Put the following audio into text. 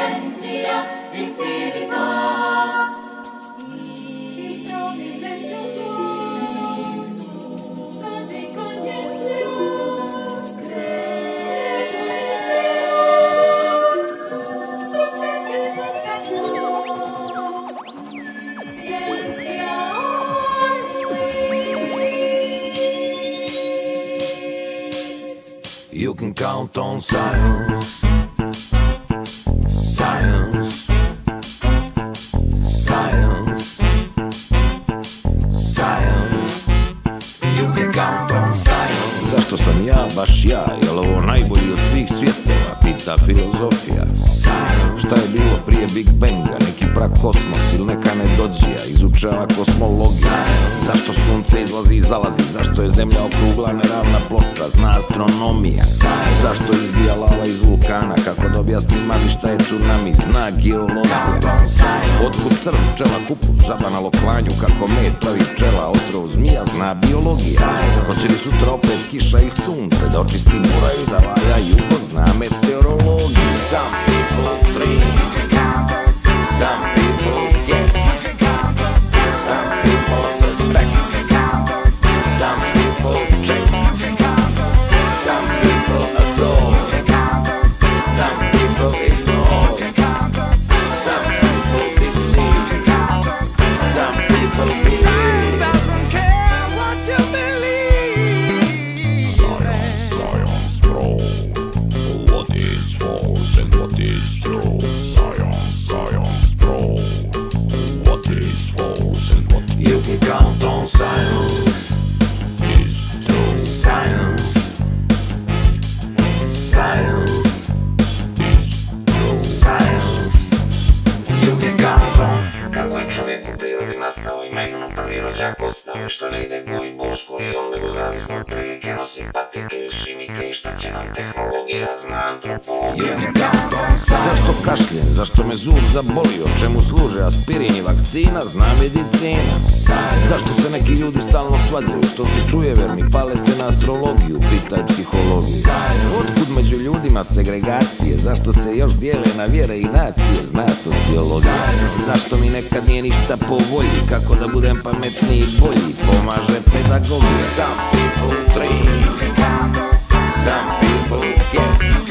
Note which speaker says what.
Speaker 1: You can count on science, science, science, science. You can count on science. Zašto sam ja baš ja? Jel ovo najbolji od svih svjetova? Pita filozofija. Šta je bilo prije Big Banga? Neki prakosmos ili neka nedođija? Izučava kosmologija. Zašto sunce izlazi i zalazi? Zašto je zemlja okrugla, neravna ploča? Zna astronomija. Zašto izbija lava iz vulkana? Kako da objasnim mami šta je tsunami? Zna geologija. Otkud crv, pčela, kupus, žaba na loklanju? Kako med pravi pčela, otrov zmija? Zna biologija. Hoće li sutra opet kiša i sunce? Da očisti moraju, da valja jugo? Zna meteorologija. Some people dream, some people guess, some people suspect, some people check, some people adore, some people ignore, some people deceive, some people believe.
Speaker 2: Doesn't care what you believe.
Speaker 1: Science, science, bro. What is false and what is true? Science, science, bro. What is false and what you can count on science is true. Science, science is true. Science, you can count on. Kako je čovjek u prirodi nastao, ima imenu prvi rođak ostao, što ne ide go i bosku i on nego zavisno od prilike nosi patike ili šimike i šta će nam tehnologija, zna antropologija. Zašto kašljem, zašto me zub zabolio, čemu služe aspirin i vakcina, zna medicina. Zašto se neki ljudi stalno svađaju, što su sujeverni, pale se na astrologiju, pitaj psihologiju. Otkud među ljudima segregacije, zašto se još dijele na vjere i nacije, zna sociologija. Zašto mi nekad nije ništa po volji, kako da budem pametniji i bolji, pomaže pedagogija. Some people dream, some people guess,